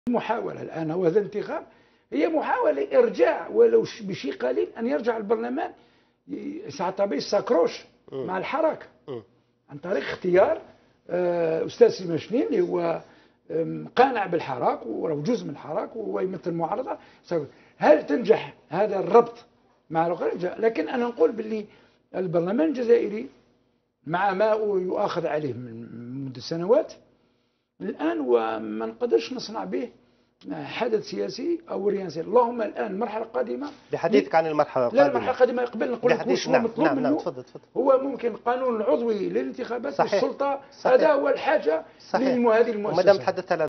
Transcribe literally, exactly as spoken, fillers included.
المحاولة الآن وهذا الانتخاب هي محاولة إرجاع ولو بشيء قليل أن يرجع البرلمان ساعتها ساكروش مع الحركة عن طريق اختيار أستاذ سليمان شنين اللي هو قانع بالحراك وهو جزء من الحراك وهو يمثل المعارضة. هل تنجح هذا الربط مع الأخرى؟ لكن أنا نقول باللي البرلمان الجزائري مع ما يؤاخذ عليه من منذ سنوات الآن وما نقدرش نصنع به حدث سياسي أو رئاسي. اللهم الآن المرحلة القادمة بحديثك عن المرحلة القادمة. لا المرحلة القادمة قبل نقول لك وش هو نعم مطلوب نعم منه. نعم تفضل تفضل. هو ممكن القانون العضوي للانتخابات صحيح. والسلطة صحيح. هذا هو الحاجة صحيح. لهذه المؤسسة. وما دام تحدثت على